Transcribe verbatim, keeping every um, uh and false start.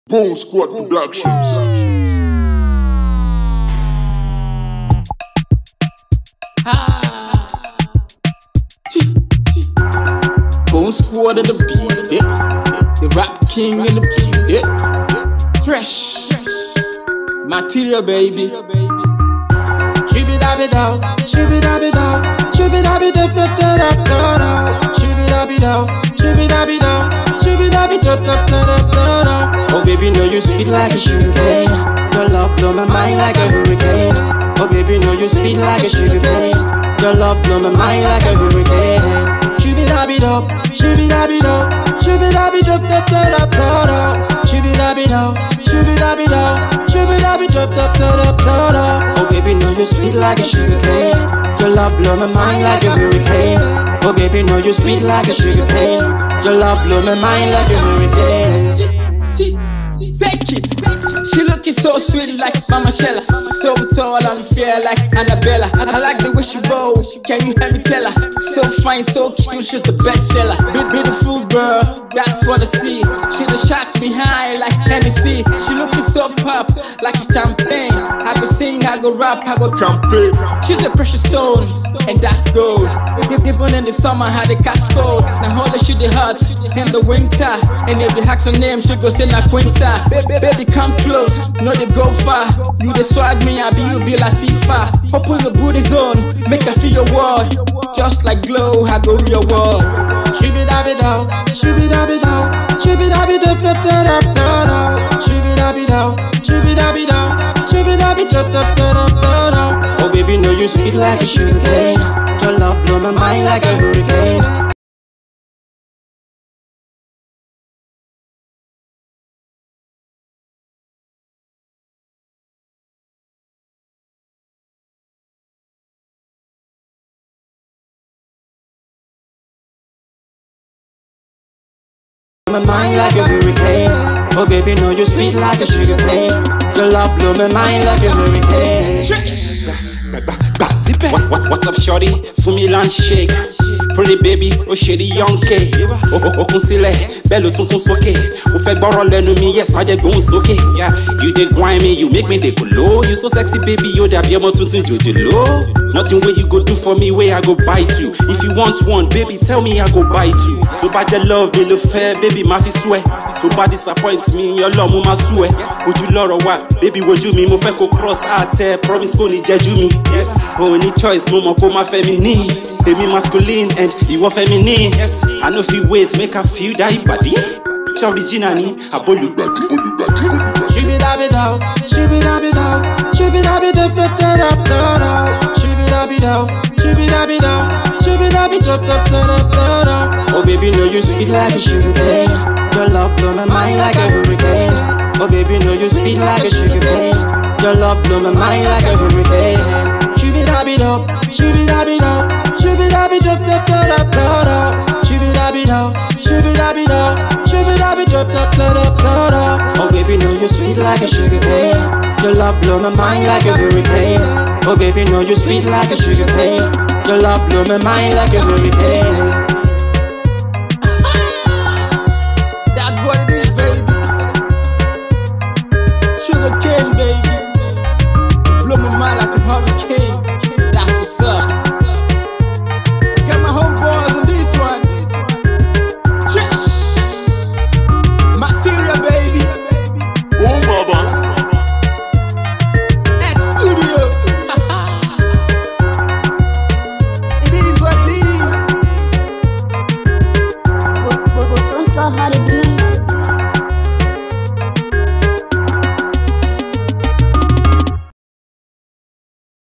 Bone Squad Productions. Ah. Bone Squad in the beat, yeah. The rap king in the beat, yeah. Fresh, material baby. Shibby dabby dow, shibby dabby dow, shibby dabby dub dub dub dub. Shibby dabby dow, shibby dabby dow, shibby dabby dub dub dub dub. Oh baby, know you sweet like a sugar cane. Your love blow my mind like a hurricane. Oh baby, know you sweet like a sugar cane. Your love blow my mind like a hurricane. Shibby dabby dow, shibby dabby dow, shibby dabby dub dub dub dub. Shibby dabby dow, shibby dabby dow, shibby dabby dub dub dub dub. Oh baby, know you sweet like a sugar cane. Your love blow my mind like a hurricane. Oh baby, know you sweet like a sugar cane. Your love blow my mind like a hurricane. Take it. She looking so sweet like Mama Shella, so tall and fair like Annabella. I like the way she bow, can you hear me tell her? So fine, so cute, she's the best seller. Be beautiful girl, that's what I see. She the shock me high like Hennessy. She looking so pop like a champagne. I go sing, I go rap, I go campaign. She's a precious stone, and that's gold. Even in the summer, how they catch cold. Now hold the shit the hot in the winter. And if you hack her name, she go say na Quinta. Baby, baby, come close, no they go far. You the swag me, I be you be Latifa. Open your booty zone, make her feel your world. Just like glow, I go real world. Shibby dabby dow, shibby dabby dow, shibby dabby dub dub dub dub. Shibby dabby dow, shibby dabby dow, shibby dabby dub dub dub dub. Oh baby, know you sweet like a sugar cane. Your love blow my mind like a hurricane. My mind like a hurricane. Oh baby, know you sweet like a sugar cane. Your love blow my mind like a hurricane. What, what, what's up, shorty? Fumi land shake. Pretty baby, oh shady young K. Oh oh oh, kun sile, bello tun kun soke. O fe gboro lenu mi, yes, my dey gbohun soke. Yeah, you dey grind me, you make me dey go low. You so sexy, baby, you dabi omo tuntun jojolo. Nothing wey you go do for me, wey I go bite you. If you want one, baby, tell me I go bite you. To bá jẹ́ love me lo fẹ́, baby, ma fi swear. To bá disappoint me, your love mo ma sue. Ojú lọ́rọ̀ wa, baby, wojú mi, mo fẹ́ kó cross àtẹ. Promise kò ní jẹ́jú mi. Yes, o ní choice, mo mọ̀ kó má fẹ́ mi ní. Baby masculine and ìwọ feminine. Yes, I know if you wait, make her feel that body. Ṣé original ni àbólùgbàdì? Shibby dabby dow, shibby dabby dow, shibby dabby dub dub dub dub. Shibby dabby dow, shibby dabby dow, shibby dabby dub dub dub dub. Oh baby, know you sweet like a sugar cane. Your love blow my mind like a hurricane. Oh baby, know you sweet like a sugar cane. Your love blow my mind like a hurricane. Shibby dabby dow, shibby dabby dow, shibby dabby dub dub dub dub. Shibby dabby dow, shibby dabby dow, shibby dabby dub dub dub dub. Oh baby, know you sweet like a sugar cane. Your love blow my mind like a hurricane. Oh baby, know you sweet like a sugar cane. Your love blow my mind like a hurricane.